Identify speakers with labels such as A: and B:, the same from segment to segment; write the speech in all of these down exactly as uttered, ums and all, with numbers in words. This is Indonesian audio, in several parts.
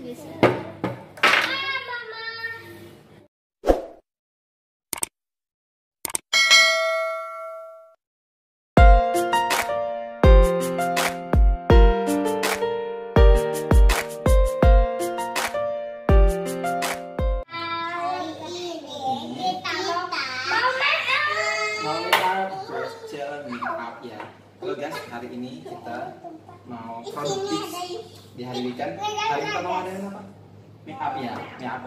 A: Bisa.
B: Halo guys, hari ini kita mau produktif di hari weekend. Hari kita mau adain apa? Make up ya, make up.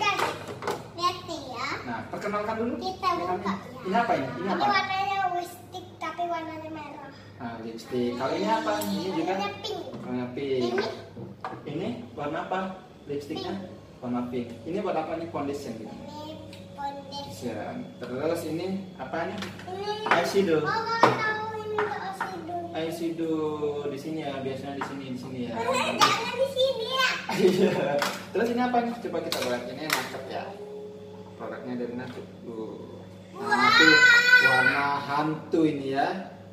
B: Nah, perkenalkan dulu.
C: Kita buka.
B: Ini apa ini? Ini apa?
C: Ini warnanya lipstick tapi warnanya merah.
B: Nah, lipstick. Kalau ini apa? Ini juga
C: Warnanya pink.
B: warna pink. Ini warna apa? Lipstiknya warna pink. Ini buat apa nih? Foundation gitu.
C: Ini foundation.
B: Terus ini apanya?
C: Ini
B: Eyeshadow.
C: oh, kalau tahu ini untuk eyeshadow.
B: Eyeshadow di sini ya, biasanya di sini di sini ya.
C: Jangan di sini ya.
B: Iya. Terus ini apa nih? Coba kita lihat, ini nakep ya. Produknya dari nakep. Uh. Nah, itu warna hantu ini ya.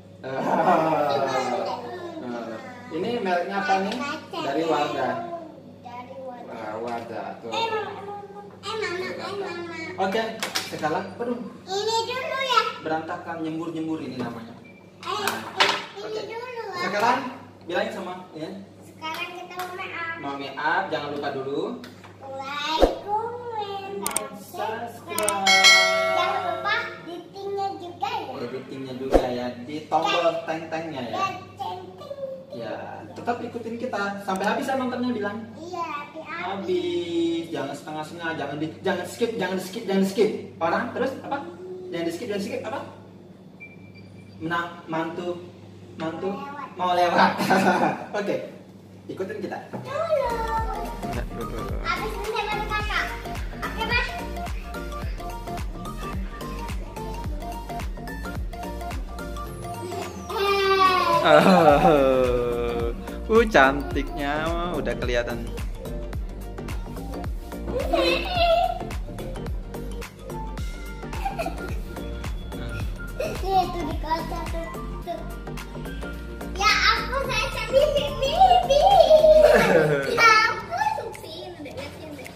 B: Uh. Ini mereknya apa nih? Dari Wardah.
C: Dari Wardah.
B: Wah, Wardah tuh.
C: Eh mama, eh mama, eh mama.
B: Oke, sekarang, aduh,
C: Ini dulu ya.
B: berantakan nyembur-nyembur ini namanya.
C: Eh, eh, ini dulu.
B: Sekarang bilangin sama ya.
C: Sekarang kita mau make up.
B: Mau make up, jangan lupa dulu
C: Like, comment, dan subscribe. Jangan lupa editingnya juga ya.
B: editingnya juga ya, di tombol teng-tengnya ya.
C: Dan centing.
B: Ya, tetap ikutin kita sampai habis ya nontonnya, bilang.
C: Iya, hati-hati.
B: Habis, jangan setengah-setengah, jangan di, jangan skip, jangan di skip, jangan di skip. Orang terus apa? Jangan di skip, jangan di skip apa? Menang, mantu, mantu mau lewat. Oke, ikutin kita.
C: Dulu.
B: Enggak dulu.
C: Habis ini saya bantu kakak. Oke, Mas.
B: Uh, cantiknya udah kelihatan.
C: Ini itu di kaca tuh. tuh. Ya ampun, saya cantik bibi. Ya ampun,
A: Suksin, udah liatin deh.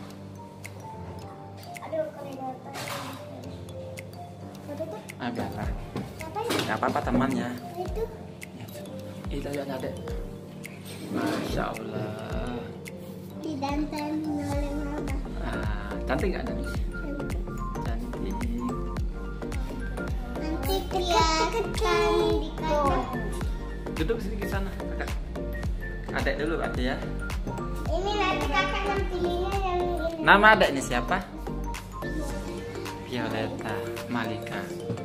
C: aduh kelihatan. Apa tuh?
B: Agaklah.
C: Apa ya?
B: Gak apa-apa temannya.
C: Itu.
B: Itu lihat adek. Masya Allah.
C: Didantan oleh mama.
B: Ah, cantik nggak Dani? Cantik.
C: Nanti kelihatan di kaca.
B: Duduk sedikit sana, kakak. Adek dulu adek ya.
C: Ini nanti kakak yang pilihnya yang ini.
B: Nama adek ini siapa? Violeta Malika.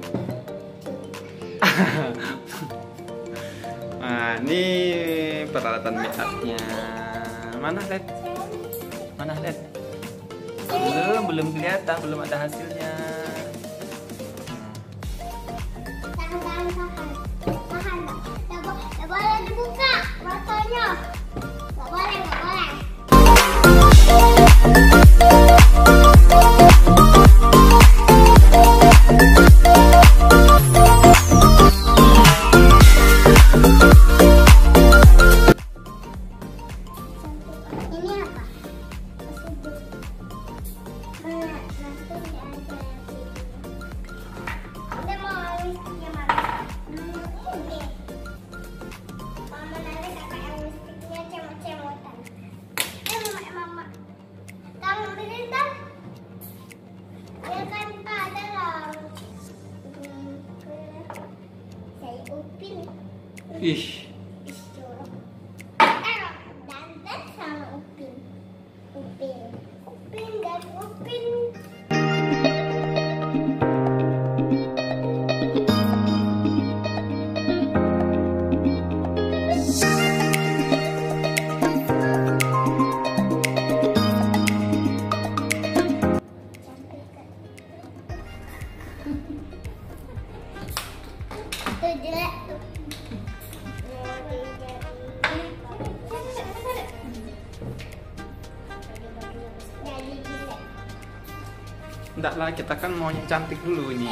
B: Nah, ini peralatan make upnya. Mana Led? Mana Led? Belum, belum kelihatan, belum ada hasilnya.
C: Tahan, tahan, tahan. Tahan, tak bo- tak boleh dibuka matanya. Gak boleh, gak boleh. Ini apa? Mana? Nanti ada Kita mau lipstiknya mana? Hmm, ini. Mama nanti kakak yang lipstiknya cemot-cemotan. Eh mama, eh mama. Kamu ambilin tak? Ya kan Pak, ada lah. Hmm, saya upin.
B: Ih,
C: Ih, jorok. Eh, dandan sama upin. Upin. Upin dan upin. Tuh jelek tuh. Jadi jelek.
B: enggak lah, kita kan mau yang cantik dulu ini.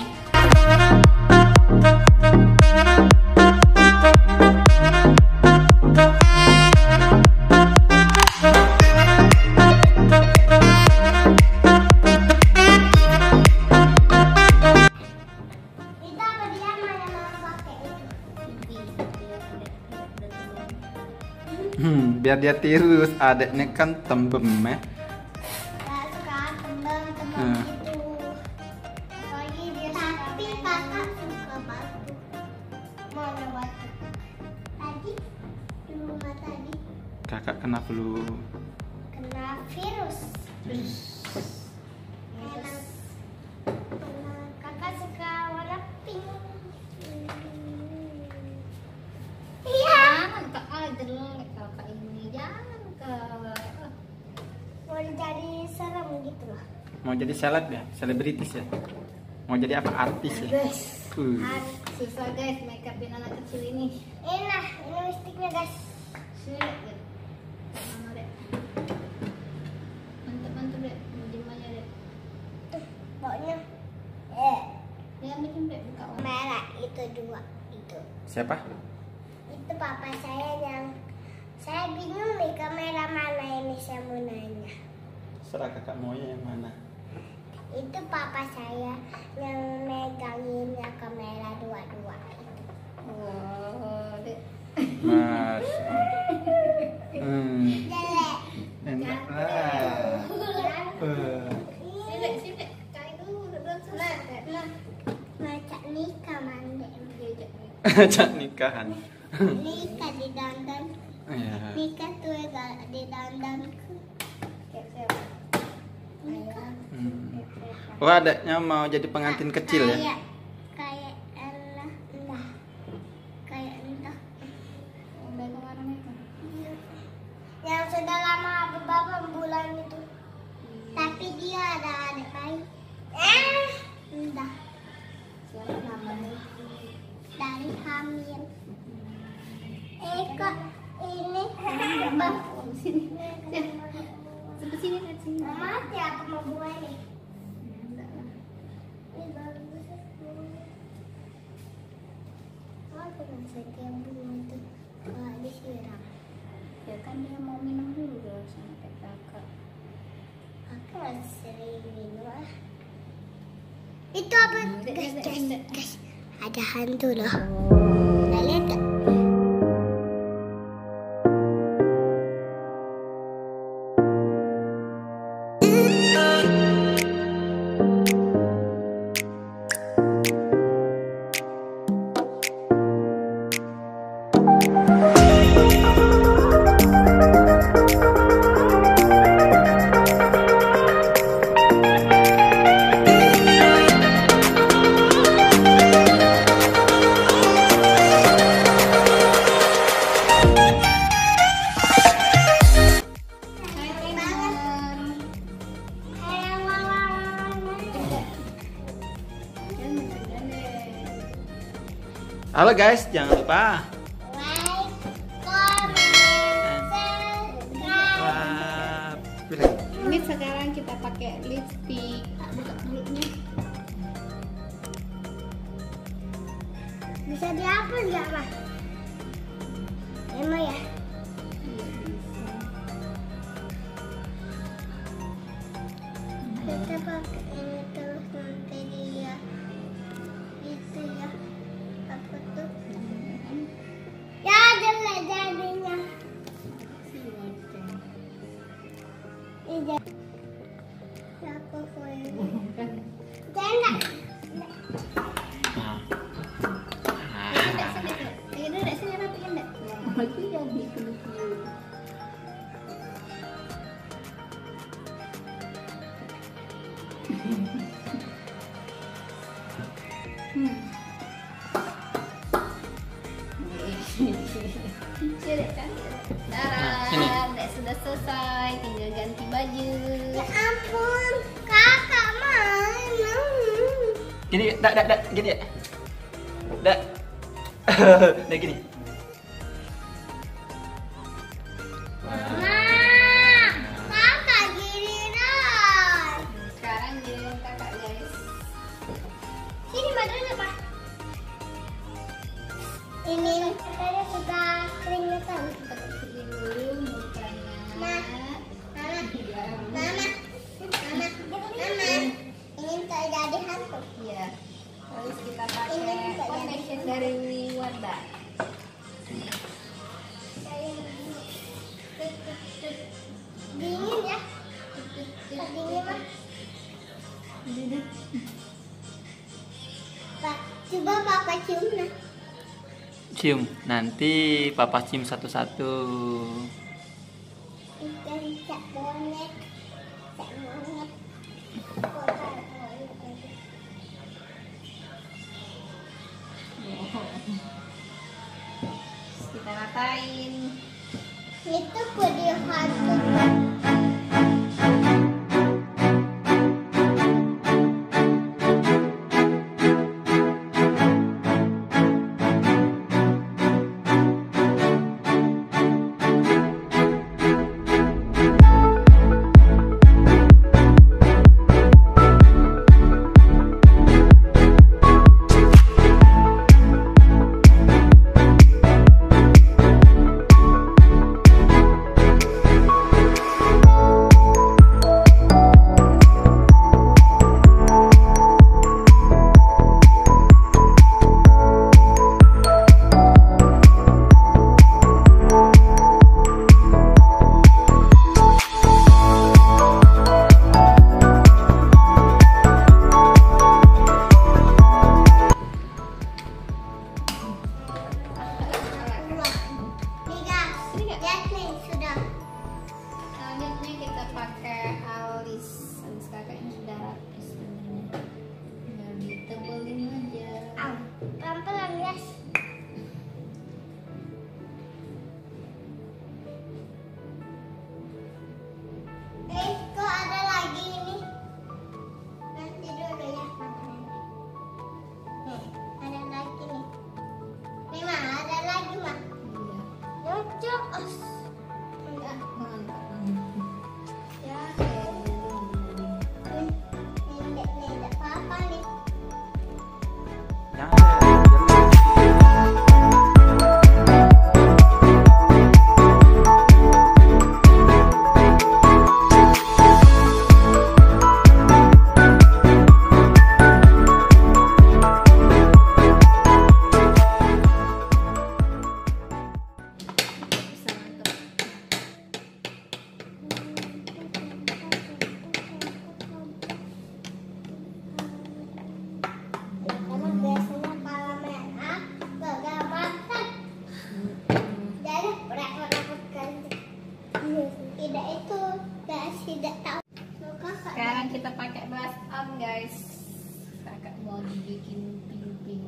B: Hmm, biar dia tirus. Adeknya kan tembem ya.
C: Gak suka tembem-tembem
B: Hmm.
C: gitu. Apalagi dia tapi kakak suka batu. Mana batu? Tadi di rumah tadi
B: Kakak kena flu.
C: kena virus. Virus. Kakak suka warna pink. Iya.
A: Jangan ke idol kakak ini, jangan ke.
C: Mau jadi serem gitu loh.
B: Mau jadi seleb ya, selebritis ya. Mau jadi apa, artis ya.
A: Guys,
B: Uh.
A: susah guys make upin anak kecil ini.
C: Ini nah, ini lipstiknya guys.
A: Sulit deh. Mana deh? Mantap mantap deh, gimana deh?
C: Tuh, baunya. Eh,
A: Ya ambil deh, buka warna.
C: merah itu dua itu.
B: Siapa?
C: Itu papa saya yang saya bingung nih kamera mana ini saya mau nanya.
B: Serah kakak maunya yang mana?
C: Itu papa saya yang megangin ya kamera dua-dua itu.
A: Wow, deh.
B: Mas. Hmm.
C: Jelek.
B: Enak lah. Uh.
A: Sini deh, sini deh. Cari dulu, belum selesai.
C: Nah, macam nikah mandi.
A: Diajak nih.
B: Ajak nikahan.
C: Nikah di dandan.
B: Iya.
C: Nikah tuh gak di dandan.
A: Kayak siapa?
C: Nikah.
B: Hmm. Oh, adeknya mau jadi pengantin kecil ya?
C: Kayak kayak entah entah kayak entah
A: Udah kemana nih?
C: yang sudah lama beberapa bulan itu. Tapi dia ada adik bayi. Eh, entah
A: Siapa namanya?
C: dari hamil. Eh kok ini bah.
A: Sini. Sebelah sini lihat sini.
C: Mama siapa mau buah nih?
A: Enggak lah.
C: Ini bagus. Oh, aku masih yang bunga itu kalau disiram.
A: Ya kan dia mau minum dulu dong sampai kakak.
C: Aku masih sering minum lah. Itu apa?
A: Dek,
C: Guys,
A: dek,
C: guys,
A: dek.
C: guys. Ada hantu loh. Nah, lihat gak?
B: Halo guys, jangan lupa
C: Like, comment, subscribe.
B: Wah, pilih.
A: Ini sekarang kita pakai lipstick. Buka mulutnya.
C: Bisa dihapus nggak, Mas? Emang ya?
A: Iya bisa.
C: Kita pakai ini terus nanti dia itu ya. Apa tuh? Ya, jelek jadinya. Ini jadi. Ya, aku ini. Jangan.
B: Nah.
A: Tidak sini tuh. Tidak sini rapiin enggak? Aku jadi kulit-kulit. Hmm. Sudah kan?
B: Nah, sini.
A: Dah, dah sudah selesai, tinggal ganti baju.
C: Ya ampun, kakak mana?
B: Gini, dak, dak, dak, gini ya. Dak. Dak gini.
C: Mama, kakak gini dong.
A: Sekarang giliran kakak guys.
C: Sini badannya pak. Ini katanya sudah keringetan.
A: Kita kecilin dulu mukanya.
C: Nah, mama, mama, mama, mama. Ingin terjadi hantu.
A: Iya. Terus kita
C: Ini
A: pakai
C: bisa jadi.
A: foundation dari Wardah.
B: cium. Nanti papa cium satu-satu.
C: Ikan cak bonek, cak bonek.
A: Kita ratain.
C: Itu video hantu. Tidak itu, guys, tidak tahu.
A: Sekarang kita pakai blush on, guys. Kakak mau dibikin pink-pink.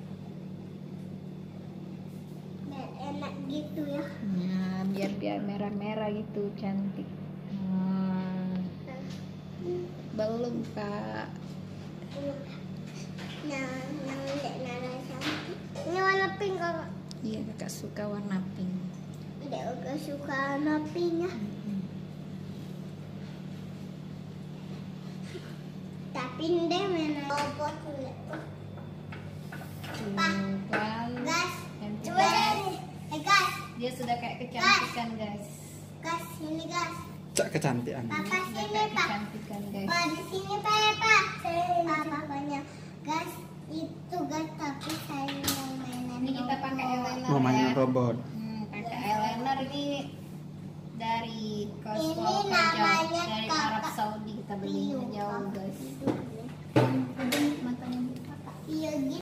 C: Biar enak gitu ya.
A: Nah, biar biar merah-merah gitu, cantik. Hmm. Belum, Kak.
C: Nah, yang lihat nara cantik. Ini warna pink, Kakak.
A: Iya, Kakak suka warna pink.
C: Tidak Kakak suka warna pink ya. Tapi dia mana robot kulit tuh.
A: Coba.
C: Gas.
A: Cantik,
C: Coba
A: guys.
C: deh. Eh, gas.
A: Dia sudah kayak kecantikan, guys.
C: Gas, ini gas.
B: Cak kecantikan.
C: Papa
A: Sudah
C: sini,
A: kayak
C: Pak.
A: kecantikan, guys.
C: Pak di sini, Pak ya, Pak. Papa banyak. Gas itu gas, tapi saya mau mainan.
A: Ini kita pakai
C: robot.
A: eyeliner
B: Mau mainan
A: ya.
B: robot.
A: Hmm, pakai eyeliner ini dari
C: Ini
A: Cosmo
C: namanya
A: dari
C: Kakak
A: Arab Saudi, kita belinya
C: Piu,
A: jauh,
C: Kakak
A: guys.
C: Piu.
A: Matanya kakak.
C: Iya gitu.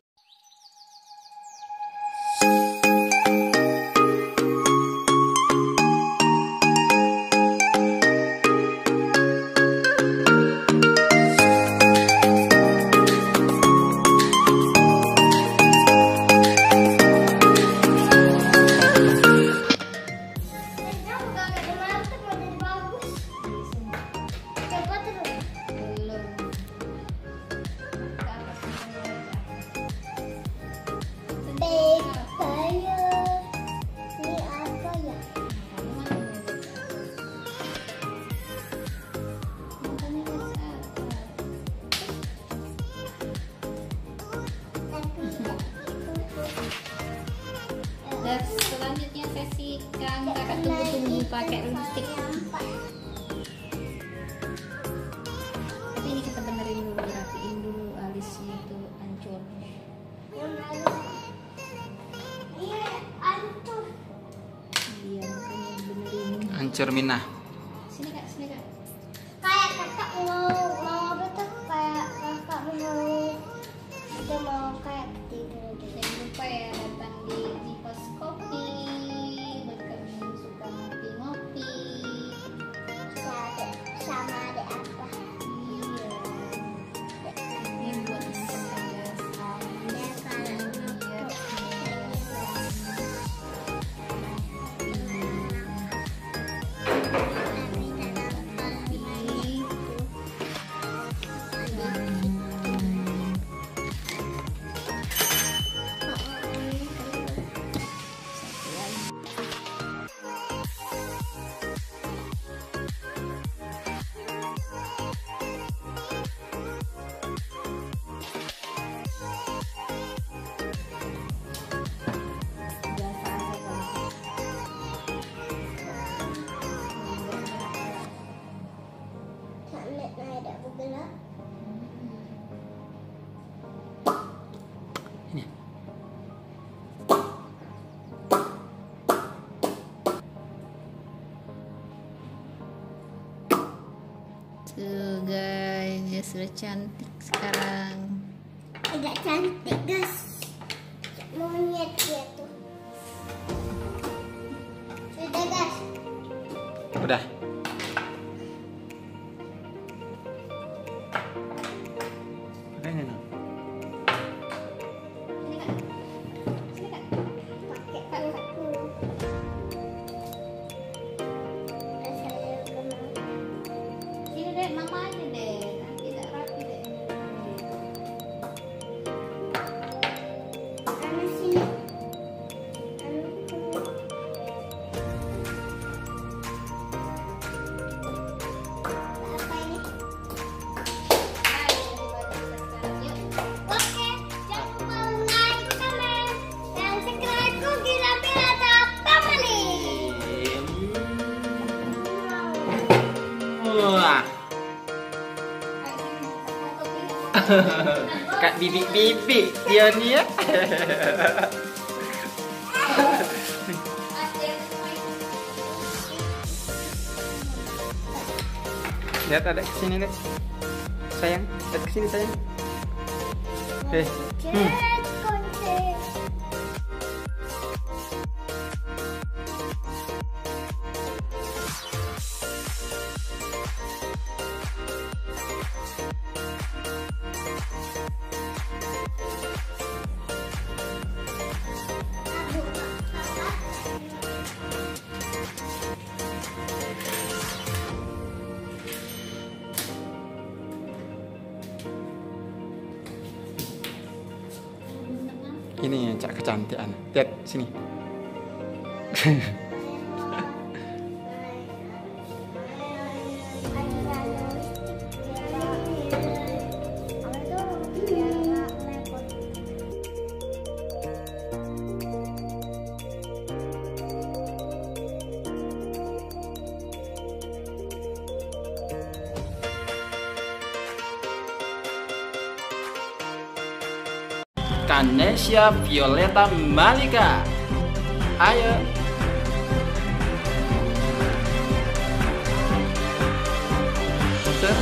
A: Dan selanjutnya sesi kan kakak tunggu-tunggu pakai lipstick. Tapi ini kita benerin dulu, rapiin dulu alisnya itu hancur.
C: Iya, hancur.
A: Iya, makanya benerin.
B: Hancur Minah.
A: Sini kak, sini kak.
C: Kayak kakak mau mau apa tuh? Kayak kakak mau dia mau kayak tidur gitu.
A: Jangan lupa ya datang di di pos Tuh guys, dia sudah cantik sekarang.
C: Tidak cantik guys. Monyet dia tuh. Sudah guys.
B: Udah. Makanya no.
A: Sini kak,
C: Pakai paku. Saya kemana?
A: sini deh, mama aja deh, nanti tidak rapi deh.
C: Anu sini. Anu. Apa ini?
A: Ayo, dibuat kita sekarang, yuk.
C: Oke, jangan lupa like, comment, dan subscribe Cookie Lapilata Family.
B: Wah.
A: Ayo, sini, foto kita.
B: Kak bibi-bibi dia nih ya. Lihat ada kesini nih. Sayang, lihat kesini sayang. Eh, hmm.
C: Cek konten.
B: Ini cak kecantikan. Lihat sini. Ganesha Violeta Malika. Ayo. Putar.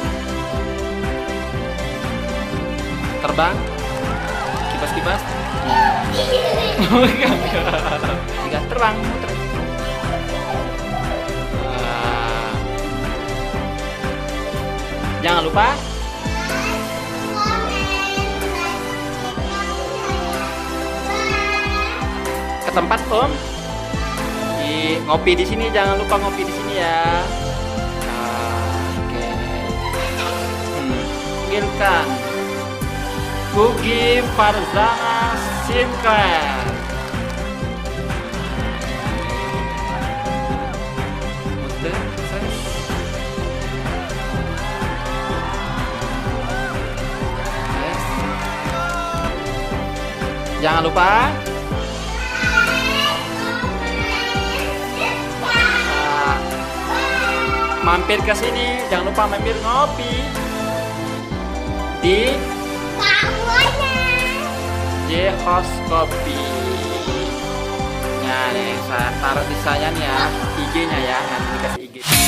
B: Terbang. Kipas-kipas. Enggak, enggak terbang, muter. Wah. Jangan lupa ke tempat Om. Di ngopi di sini, jangan lupa ngopi di sini ya. Oke. Hmm. Panggilkan Gugi Farzana Sinclair. Muter, ses. Ses. Jangan lupa mampir ke sini, jangan lupa mampir ngopi di J House Kopi. Nah, nih saya taruh di saya nih ya, I G-nya ya, nanti dikasih I G.